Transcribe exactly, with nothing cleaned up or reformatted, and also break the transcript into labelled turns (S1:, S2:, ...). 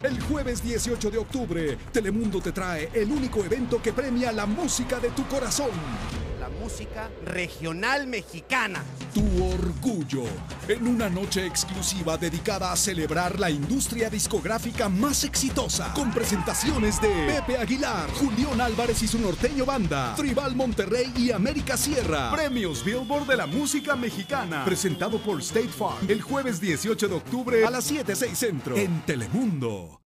S1: El jueves dieciocho de octubre, Telemundo te trae el único evento que premia la música de tu corazón.
S2: La música regional mexicana.
S1: Tu orgullo, en una noche exclusiva dedicada a celebrar la industria discográfica más exitosa, con presentaciones de Pepe Aguilar, Julián Álvarez y su norteño banda, Tribal Monterrey y América Sierra. Premios Billboard de la música mexicana, presentado por State Farm, el jueves dieciocho de octubre a las siete seis Centro, en Telemundo.